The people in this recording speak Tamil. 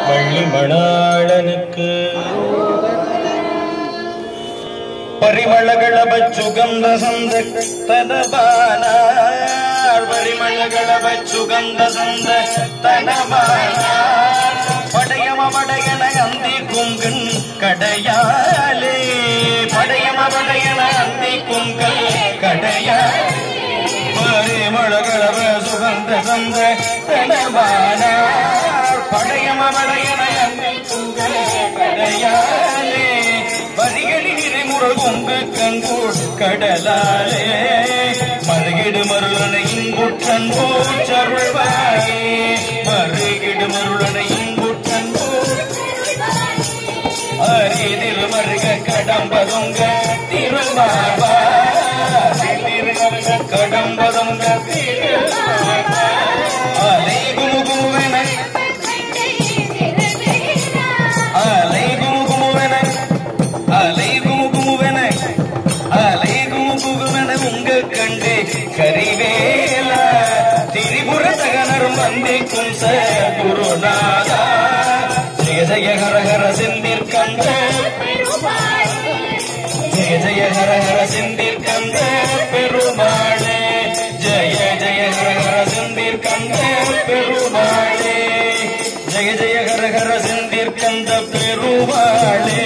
வள்ளிமணாளனுக்கு பரிமளகளப சுகந்த சந்த தனபானார் பரிமளகளப சுகந்த சந்த தனபானார் படையம படையன அந்தி குங்கன் கடையாலே படையம படையன அந்தி குங்கல் கடையாலே பரிமளகளப சுகந்த சந்த தனபானார் படையம படையன அந்தி குங்கல் கடையாலே வரிகளில் நிறைமுறகுங்கு கங்கூர் கடலாலே மருகிடு மருளனை இங்குற்றன் போச்சருள்வாயே மருகிடு மருளனை இங்குற்றன் அரிதில் மருக கடம்பதுங்க திருமாவா கடம்பதுங்க அலை குமுகுமுவென அலை குமுகுமுவென அலை குமுகுமுவென அலை குமுகுமுவென உங்க கண்டு கரிவேல திரிபுர தகனரும் வந்திக்கும் ச குருநாதா ஜெய ஜெய ஹர ஹர செந்தில் கந்த ஜெய ஜெய ஹர ஹர செந்தில் கந்த பெருமாளே ஜெய ஜெய ஹர ஹர செந்தில் கந்த பெருமாளே ஜெய ஜெய ஹர ஹர செந்தில் கந்த பெருமாளே